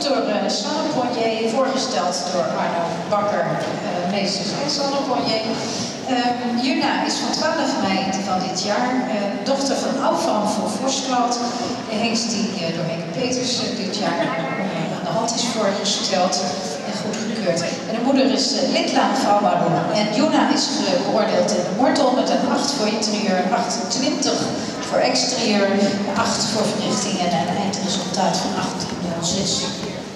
door Sanne Ponje, voorgesteld door Arno Bakker, meester Sanne Ponje. Juna is van 12 mei van dit jaar, dochter van Alvan van Vosklad. De hengst die door Henk Peters dit jaar aan de hand is voorgesteld en goedgekeurd. En de moeder is Litlaan Vrouwbaron. En Juna is beoordeeld in de mortel met een 8 voor interieur, een 28 voor exterieur, 8 voor verrichtingen en een eindresultaat van 18,06.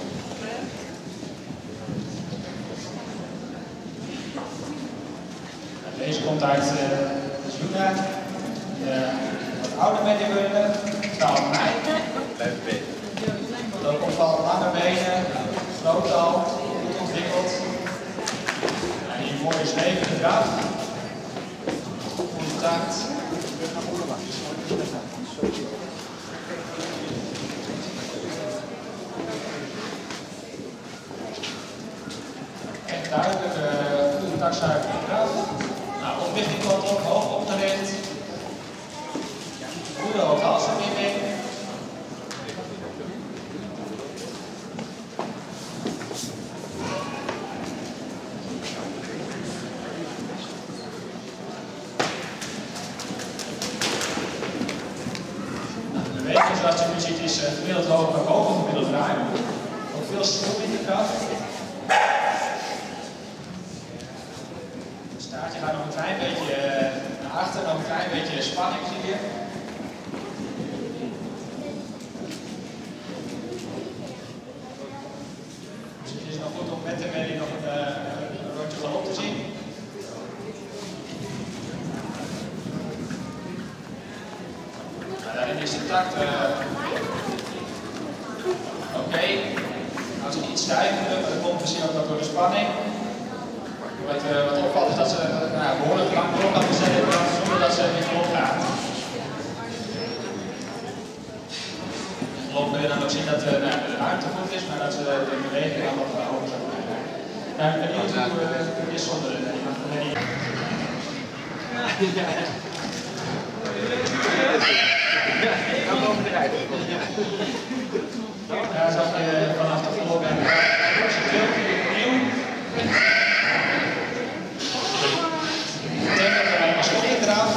Deze komt uit Juna, wat oude medebeulen, 12 mei. Dat komt van lange benen, groot al, goed ontwikkeld. En hier mooi is levende draf, goede tact. Echt duidelijk, goede taktzuiver draf. Oplichting komt op, hoog opgericht. Goede hooghalsverbinding. De beweging zoals je nu ziet is gemiddeld hoog, maar hoog of gemiddeld ruim. Ook veel schroef in de kracht. Het staartje gaat nog een klein beetje naar achter, nog een klein beetje spanning zie je. Dus het is nog goed om met de melding nog een rondje galop te zien. Daarin is de tact oké. Als het iets stijver, maar dat komt misschien ook nog door de spanning. Wat opvalt is dat ze behoorlijk lang door kan zetten zonder dat ze niet opgaat. Geloof kun je dan ook zien dat de ruimte goed is, maar dat ze de beweging dan nog over zou kunnen. Nou, ik ben benieuwd hoe het is zonder Daar zag je vanaf de voorkant opnieuw. Eraf.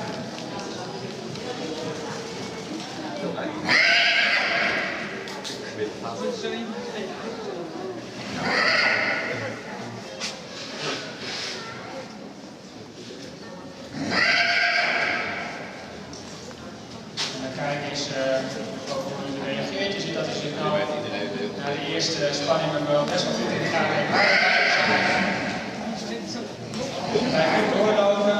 En dan kijk eens hoe hij reageert. Je ziet dat hij zich nou na de eerste spanning wel best wel goed in de gaten heeft. Hij gaat doorlopen.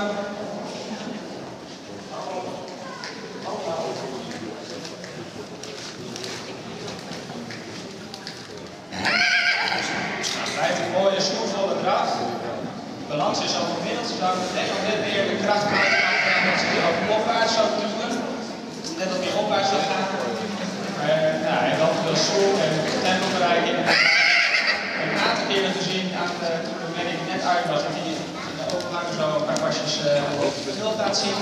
Blijft een mooie snoevolle draf. De balans is al gemiddeld. Ze zouden nog net meer de kracht maken dat ze weer ook opwaarts zou doen. Net op weer opwaarts zou gaan. Maar hij heeft altijd veel stoel en tempelbereiking. Een aantal keren gezien toen de melding net uit was, dat hij in de overgang zo een paar pasjes stil gaat zien.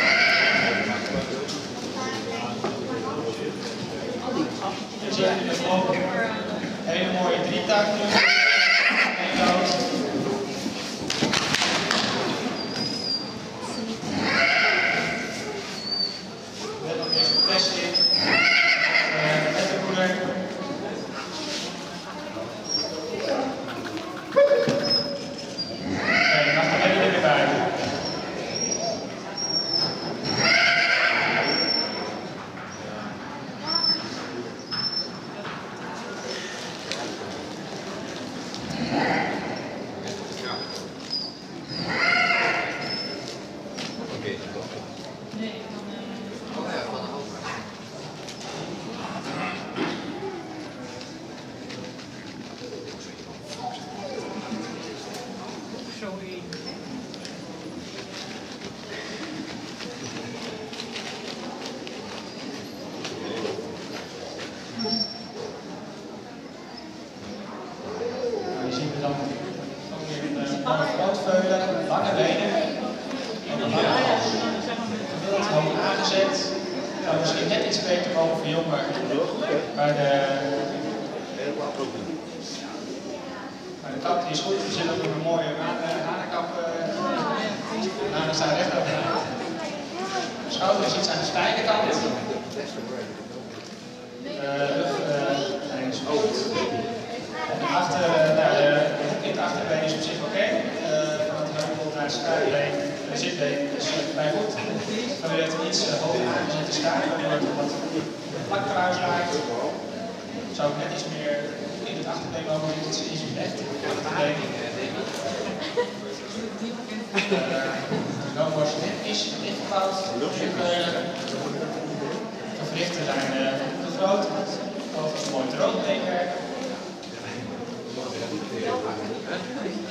Je ziet in de vlog een hele mooie drietakt nu. Met nog eens een test in. Met de moeder. Kijk, mag er even erbij. grootveulen, lange benen. En dan lange hals. Gewild hoog aangezet. Nou, misschien net iets beter mogen voor jongen. Maar de Maar de kap die is goed, er zit ook nog een mooie hanenkap aan. Er staat recht overeind. De schouder is iets aan de steile kant. Ruglijn is goed. En achter, in het achterbeen is op zich oké. Van het heuvel naar het stuitbeen, de zitbeen is bij goed. Dan wil je het iets hoger aan zitten staan, waardoor het wat plakkruis lijkt. Zou ik net iets meer in het achterbeen mogen zitten, het is iets recht. Achterbeen. Dan wordt het iets dichtgebouwd. De gewrichten zijn te groot. Overigens mooi droogbeenwerk.